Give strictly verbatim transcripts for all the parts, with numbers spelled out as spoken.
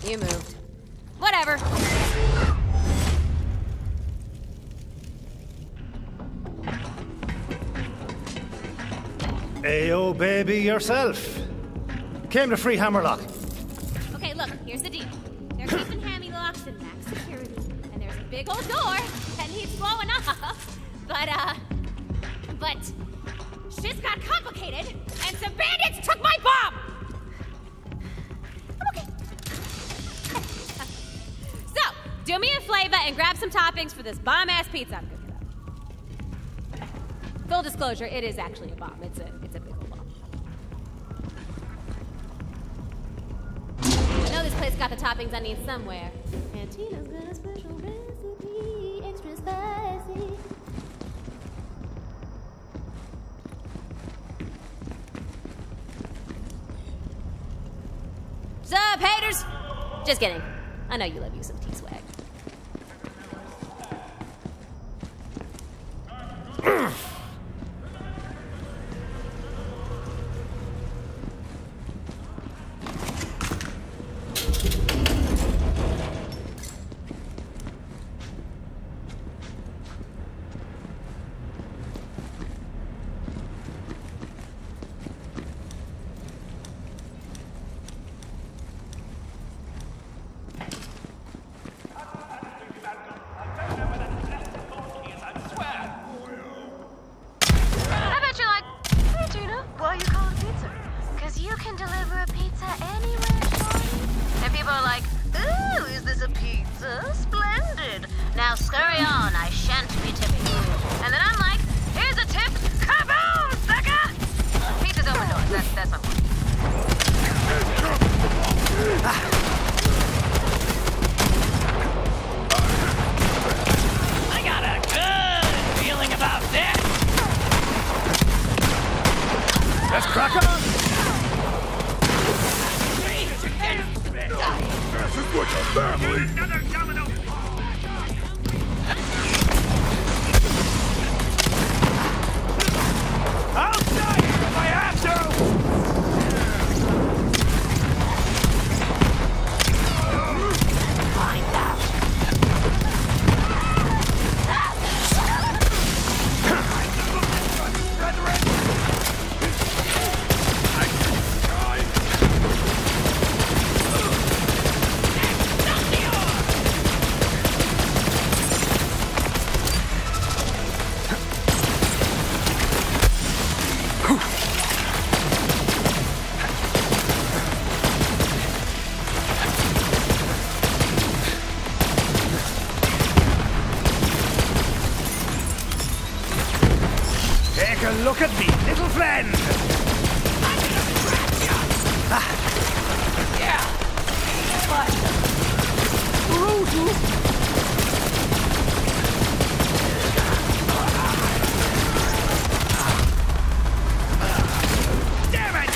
You moved. Whatever. Ayo, baby, yourself. Came to free Hammerlock. Okay, look, here's the deal. They're keeping Hammy locked in max security, and there's a big old door that needs blowing up. But, uh, but shit's got complicated, and some bandits took my bomb! I'm okay. So, do me a favor and grab some toppings for this bomb-ass pizza I'm cooking up. Full disclosure, it is actually a bomb. It's a, it's a big old bomb. I know this place got the toppings I need somewhere. And Tina's got a special recipe, extra spicy. Sup, haters? Just kidding. I know you love you some T-swag. Look at me, little friend! I'm gonna scratch you! Ah. Yeah! But... Brutal! Damn it!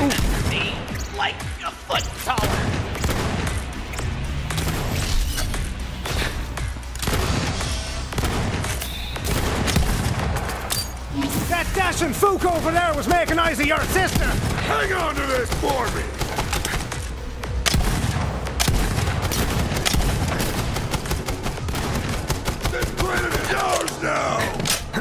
Me like a foot taller. That dashing fook over there was making eyes at your sister! Hang on to this for me! This planet is ours now!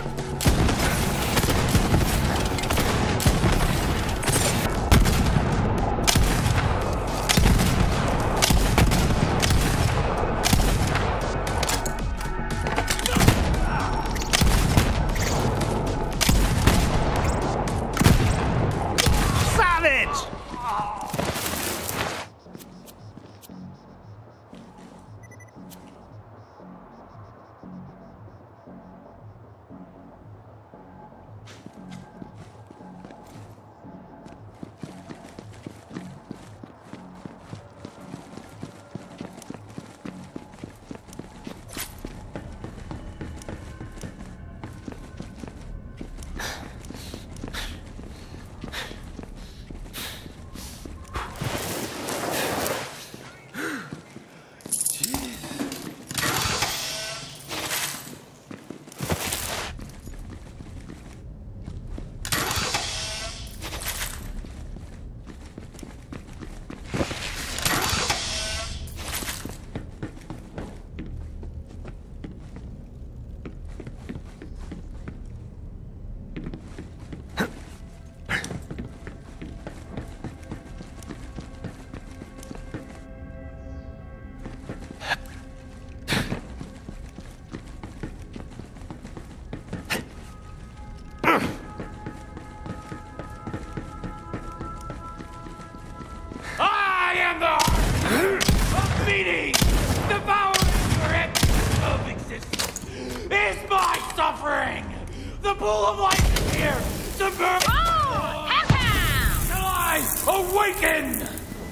The pool of life is here to burn. Oh, half pound! Till I awaken.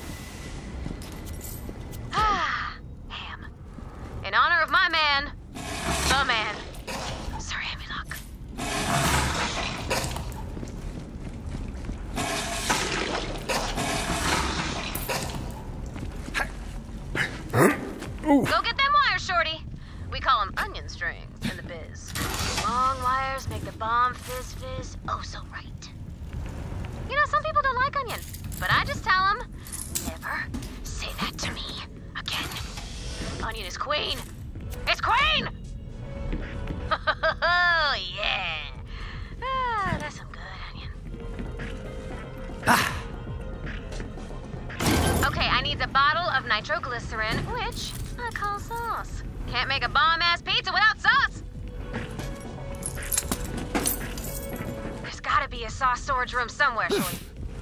Ah, Ham. In honor of my man, the man, Sir Hammerlock. Go get them wires, Shorty. We call them onion strings in the biz. Long wires make the bomb fizz fizz oh so right. You know, some people don't like onion, but I just tell them, never say that to me again. Onion is queen. It's queen! Oh, yeah. Ah, that's some good onion. Ah. Okay, I need a bottle of nitroglycerin, which I call sauce. Can't make a bomb-ass pizza without sauce. There's gotta be a sauce storage room somewhere, Shorty.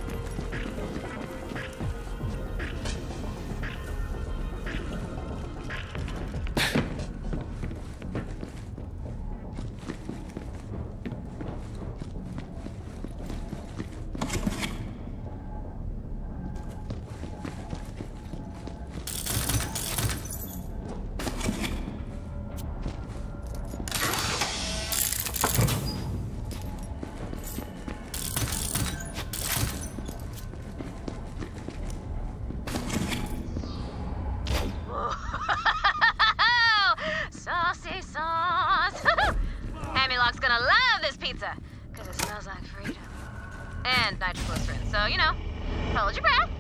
Saucy sauce. Hammerlock's gonna love this pizza, because it smells like freedom. And nitroglycerin, so, you know, hold your breath.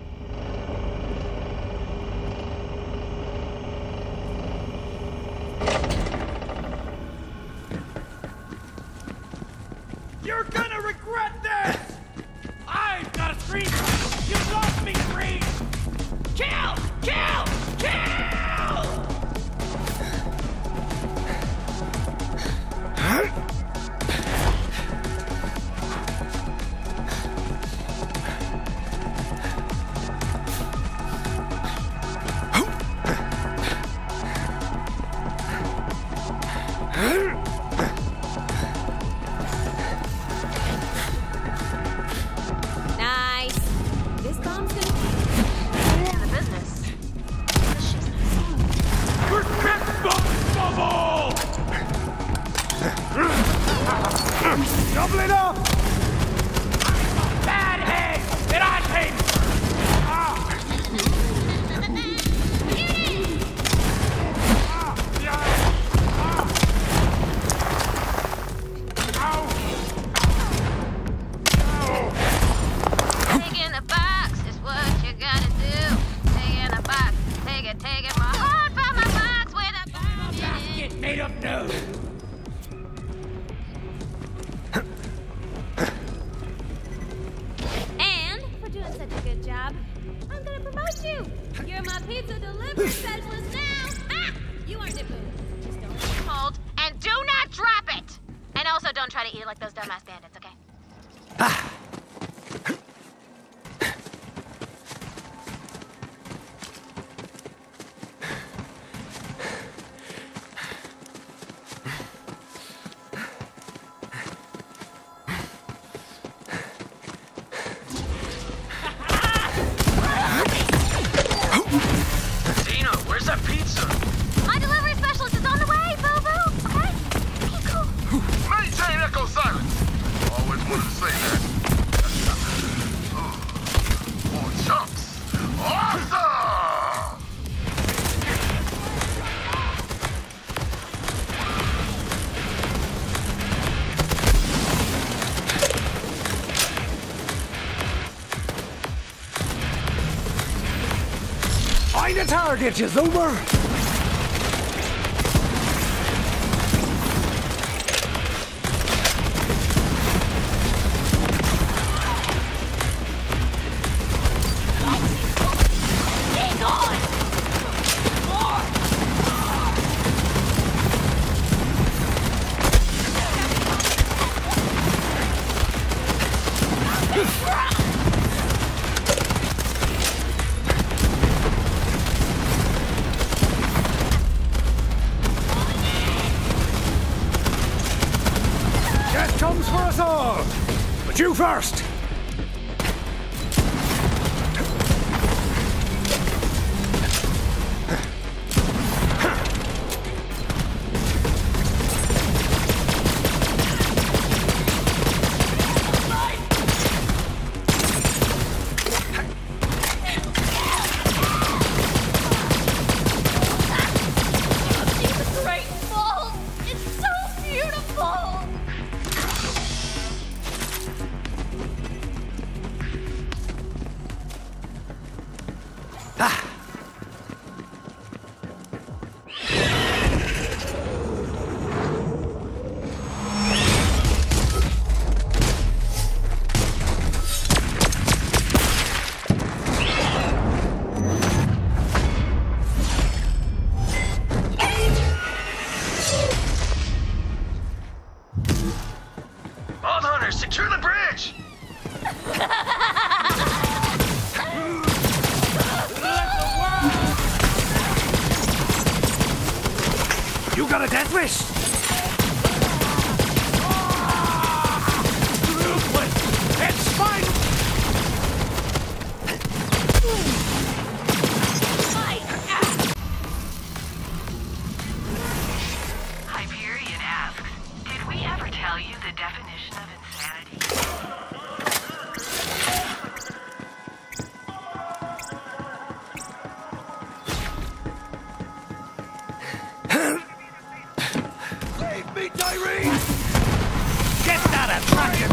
You're gonna regret this! I've got a scream! You lost me, scream! Kill! Kill! Kill! good job. I'm gonna promote you. You're my pizza delivery specialist now. Ha! You earned it, boo. Just don't let it hold, and do not drop it. And also, don't try to eat it like those dumbass bandits, okay? Ah. The target is over! Comes for us all! But you first! Secure the bridge! You got a death wish? It's fine! Hyperion asks, did we ever tell you the definition of insanity? Save me, Tyreen! Get that attraction!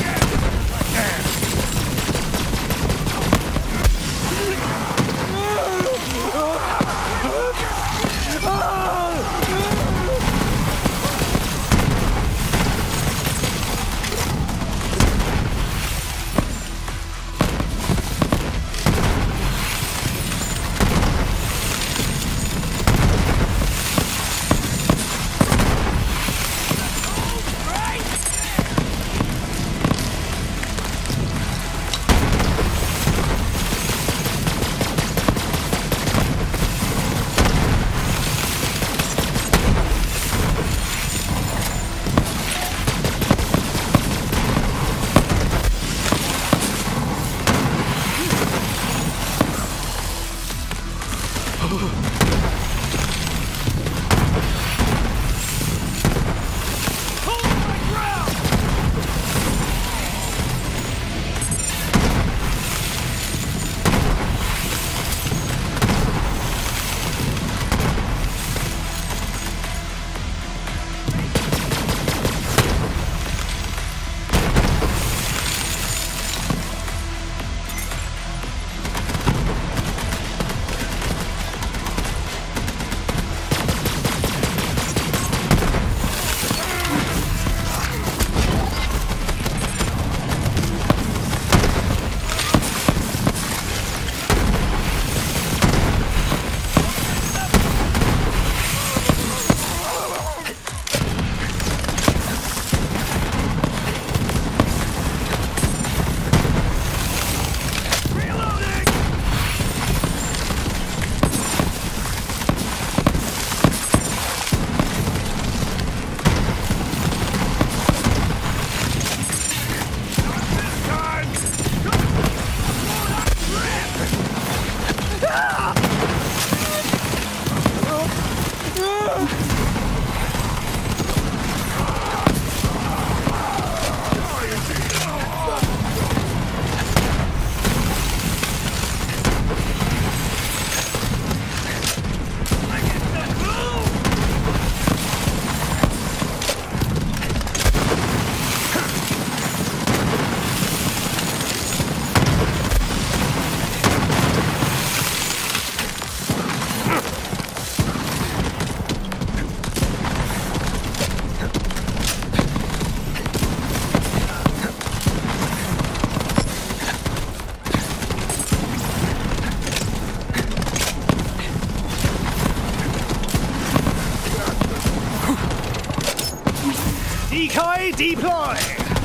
Decoy deploy!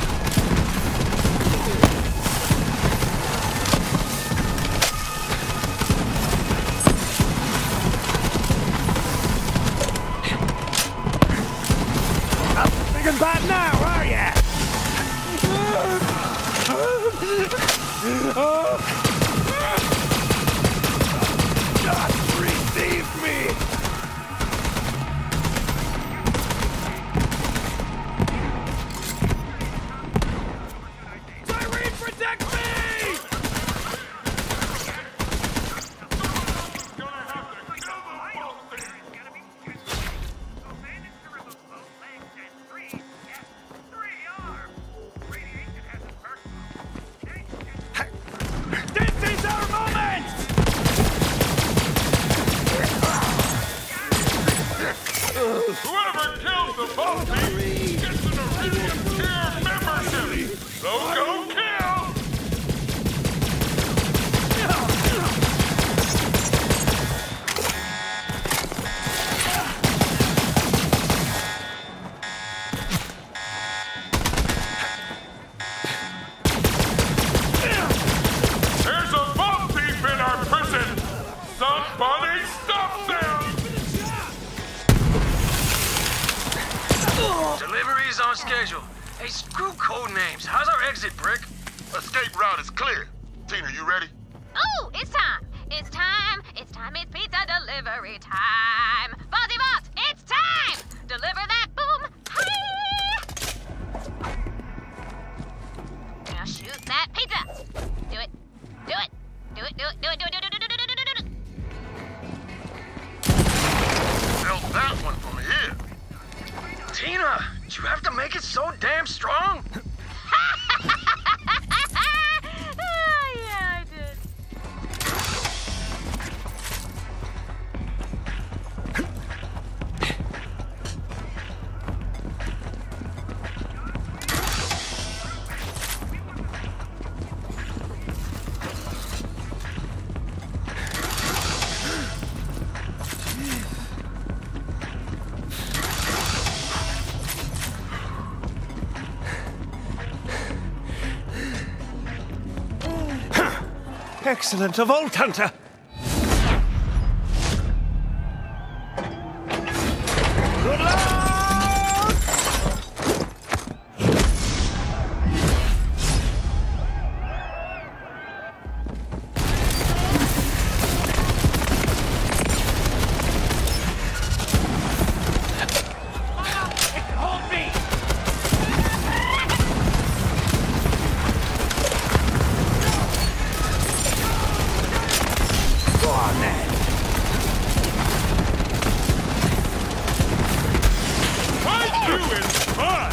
Not big and bad now, are ya? God, receive me! Tyreen, protect me! This is our moment! Whoever kills the Balti gets an Iridium tier membership! So go kill! There's a Vault Thief in our prison! Somebody stop them! Delivery's on schedule. Hey, screw code names. How's our exit, Brick? Escape route is clear. Tina, you ready? Oh, it's time. It's time. It's time. It's pizza delivery time. Baldy Vault, it's time. Deliver that boom. Hi. Now shoot that pizza. Do it. Do it. Do it. Do it. Do it. Do it. Do it. Do it. Do it. Do it. Do it. Felt that one from here. Tina, did you have to make it so damn strong? Oh, yeah, I did. Excellent, a Vault Hunter! Good luck! Hold me! Go on then! Fight you is fun!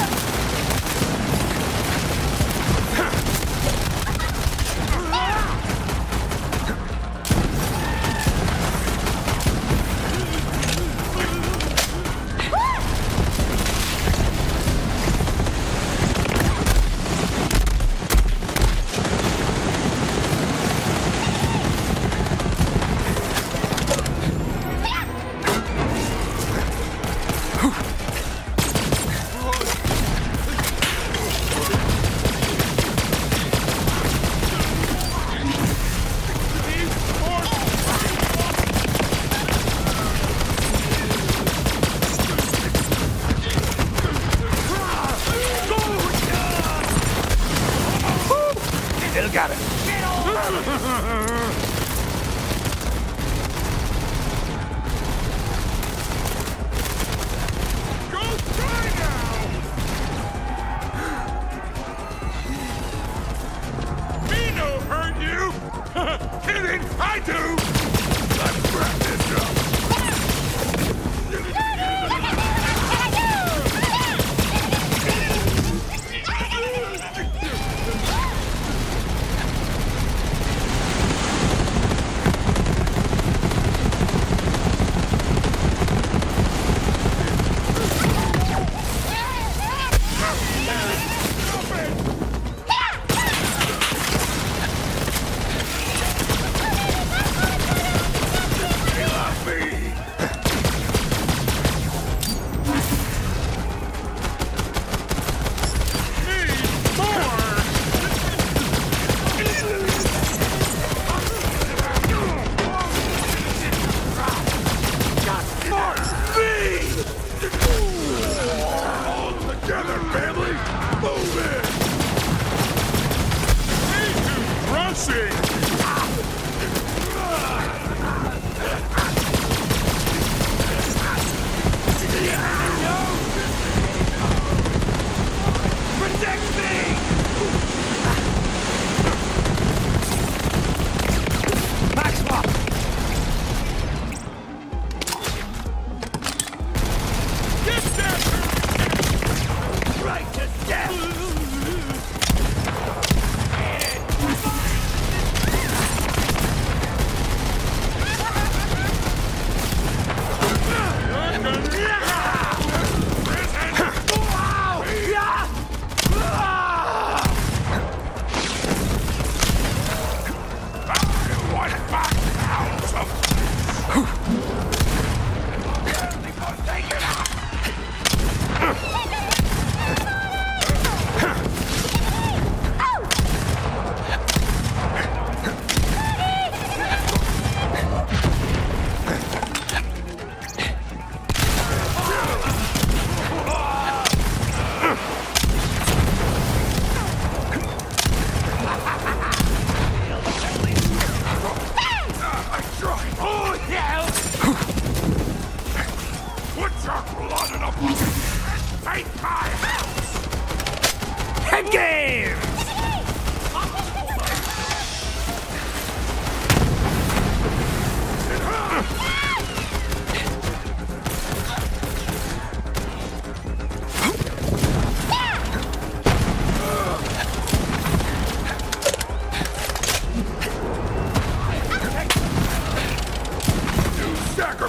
Still got it. Go try now! Me no hurt you! Kidding, I do! Let's wrap this up! Yeah!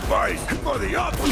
sacrifice for the ugly.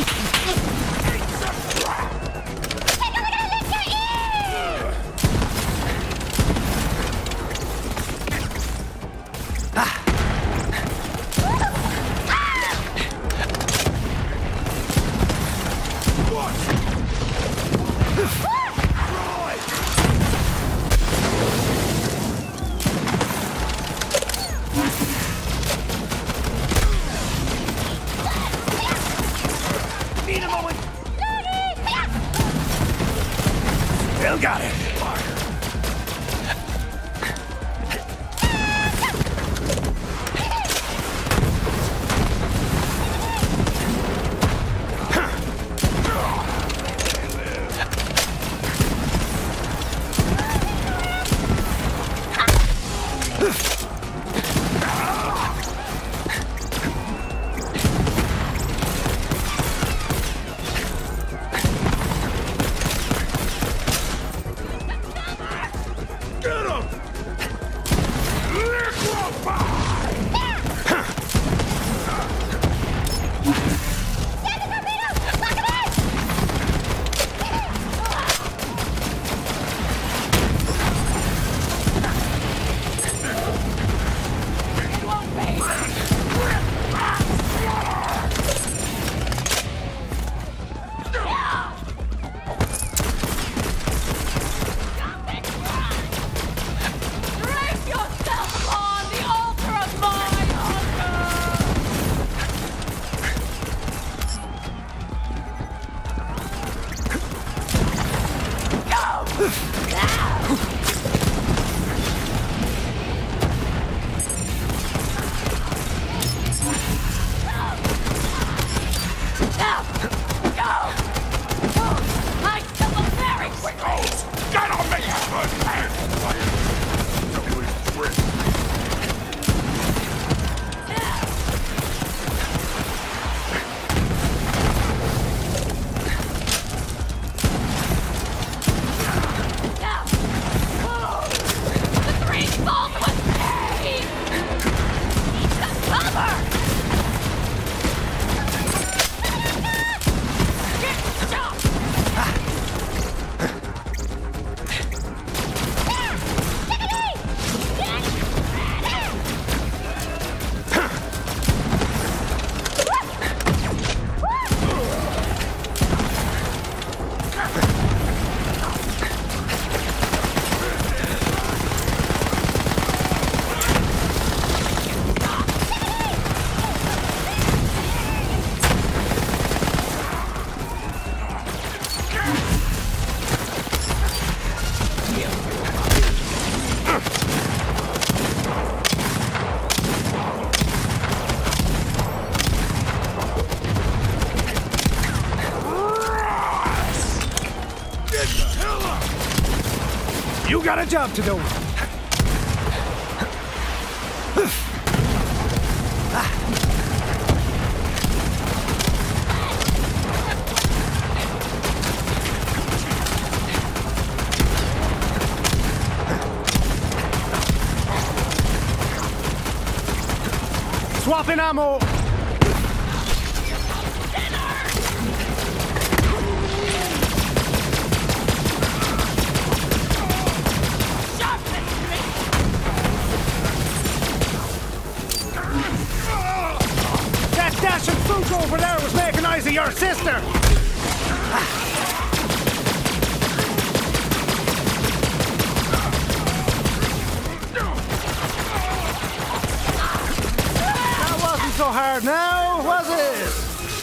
Still got it. You got a job to do. Swapping ammo. Dashing Fook over there was making eyes at your sister! That wasn't so hard now, was it?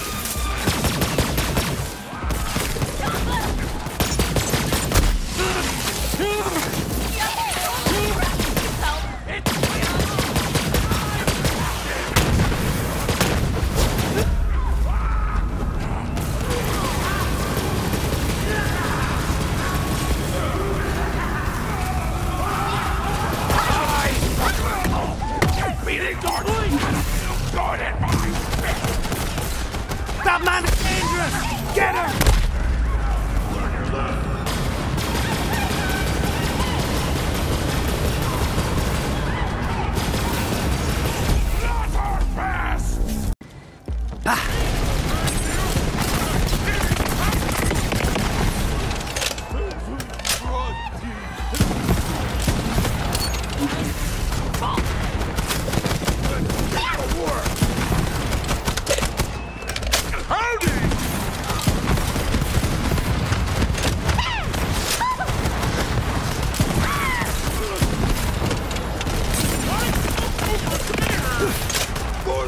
That man is dangerous! Get her! Not our best! Ah.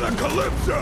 the Calypso!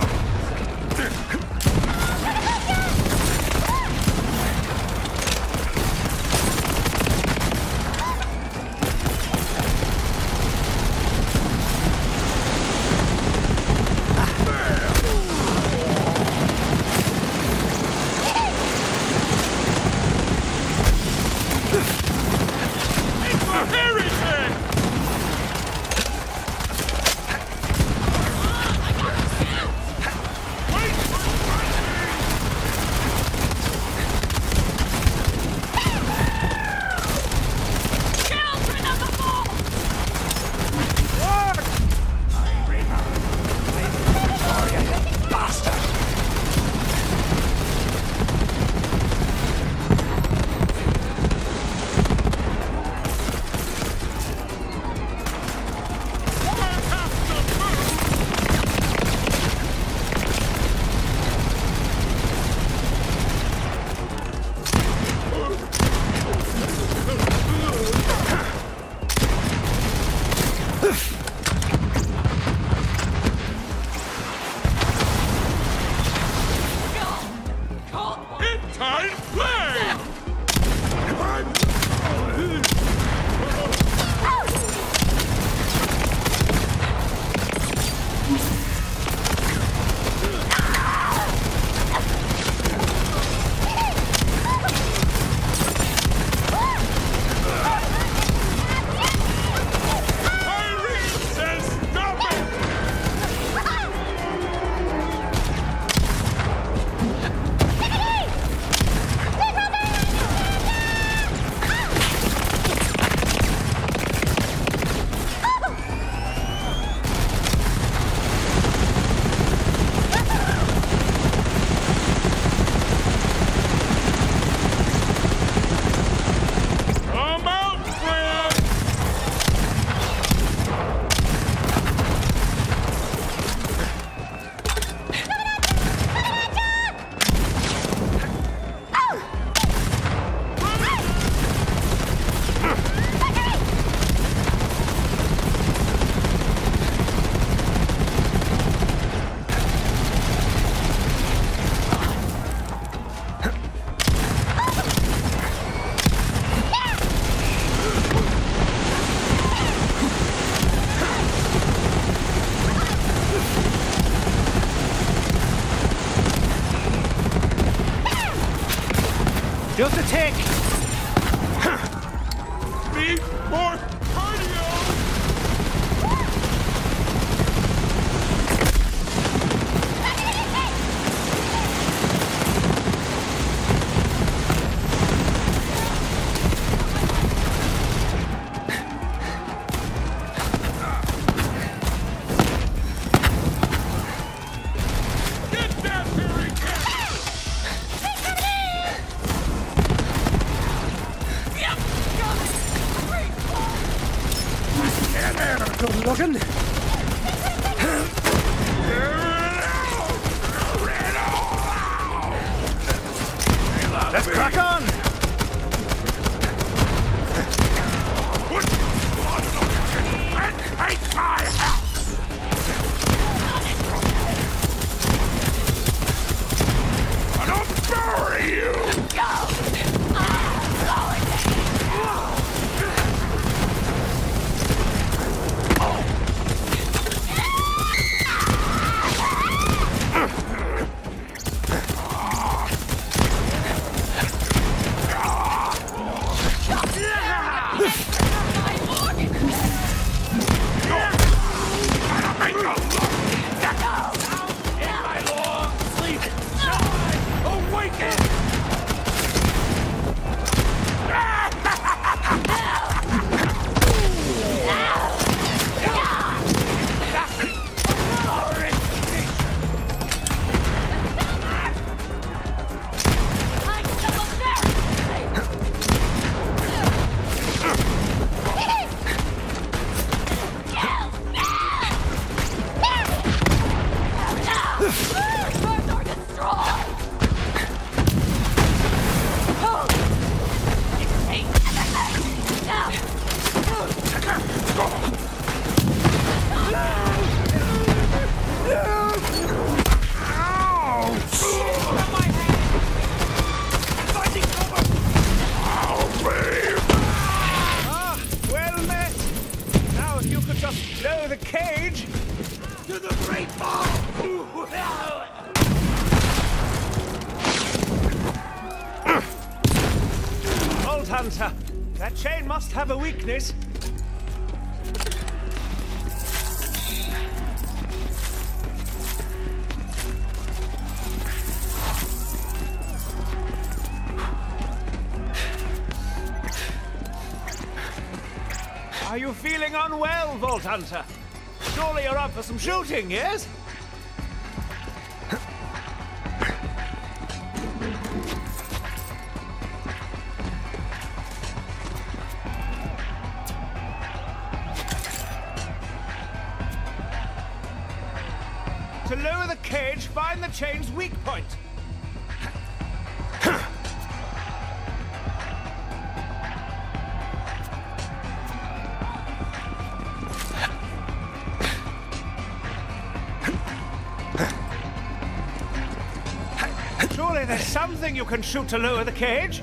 Just a tick! Need more cardio! Get that, Harry! great ball! Old Hunter, that chain must have a weakness. Are you feeling unwell, Vault Hunter? Surely you're up for some shooting, yes? To lower the cage, find the chain's weak point. Surely there's something you can shoot to lower the cage?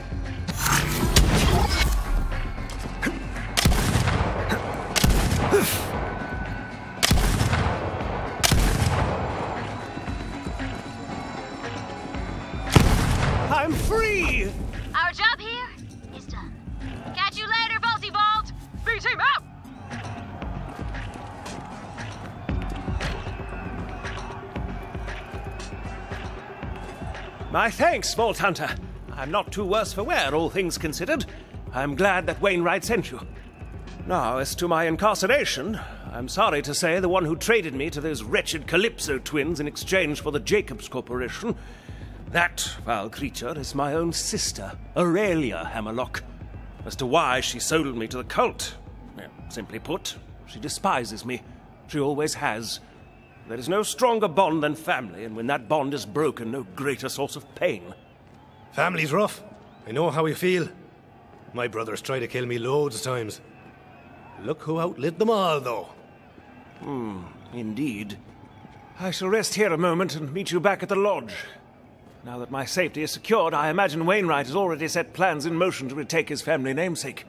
I'm free! Our job here is done. Catch you later, Bolty Bolt! B-team out! My thanks, Vault Hunter. I'm not too worse for wear, all things considered. I'm glad that Wainwright sent you. Now, as to my incarceration, I'm sorry to say the one who traded me to those wretched Calypso twins in exchange for the Jacobs Corporation, that foul creature is my own sister, Aurelia Hammerlock. As to why she sold me to the cult, well, simply put, she despises me. She always has. There is no stronger bond than family, and when that bond is broken, no greater source of pain. Family's rough. I know how you feel. My brothers tried to kill me loads of times. Look who outlived them all, though. Hmm, indeed. I shall rest here a moment and meet you back at the lodge. Now that my safety is secured, I imagine Wainwright has already set plans in motion to retake his family namesake.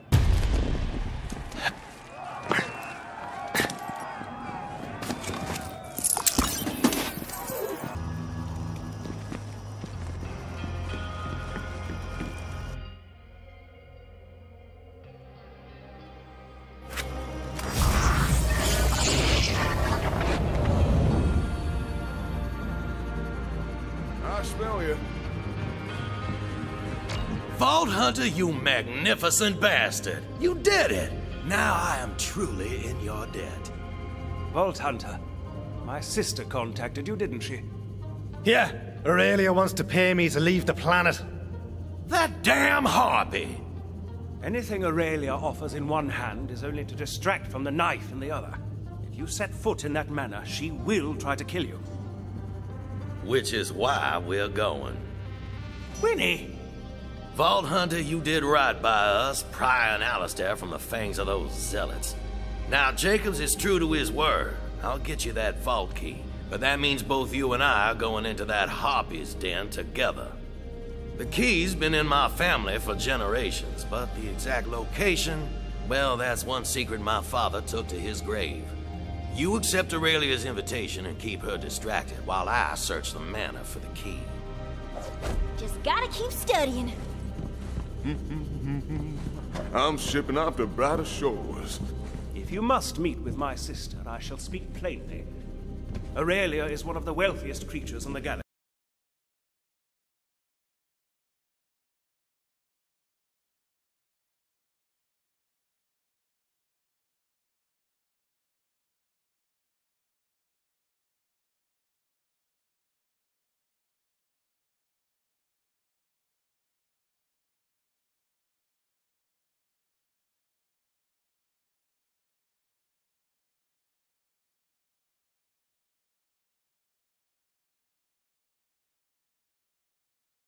I smell you. Vault Hunter, you magnificent bastard! You did it! Now I am truly in your debt. Vault Hunter, my sister contacted you, didn't she? Yeah, Aurelia wants to pay me to leave the planet. That damn harpy! Anything Aurelia offers in one hand is only to distract from the knife in the other. If you set foot in that manner, she will try to kill you. Which is why we're going. Winnie! Vault Hunter, you did right by us, prying Alistair from the fangs of those zealots. Now, Jacobs is true to his word. I'll get you that vault key, but that means both you and I are going into that harpy's den together. The key's been in my family for generations, but the exact location, well, that's one secret my father took to his grave. You accept Aurelia's invitation and keep her distracted while I search the manor for the key. Just gotta keep studying. I'm shipping off to brighter shores. If you must meet with my sister, I shall speak plainly. Aurelia is one of the wealthiest creatures in the galaxy.